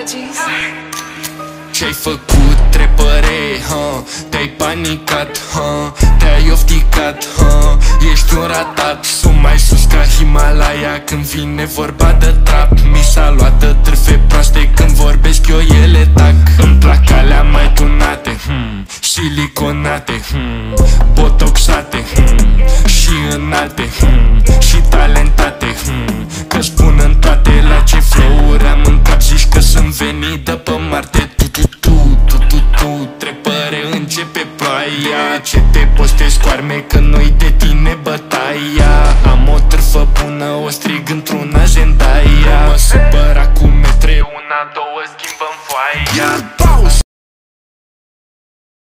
Prodigies. Ce-ai făcut, trepăre, te-ai panicat, te-ai ofticat, ești un ratat. Sunt mai sus ca Himalaya când vine vorba de trap. Mi s-a luat de trâfe proaste când vorbesc eu, ele tac. Îmi plac alea mai tunate, siliconate, botoxate, și înalte, și talentate, că spun în toate la ce flow-uri am în cap. Zici că sunt venit de pe Marte. Trepăre, începe ploaia. Ce te postezi cu arme că nu-i de tine bătaia. Am o trâfă bună, o strig într-un agendaia. Mă supăr acum metre, una, două, schimb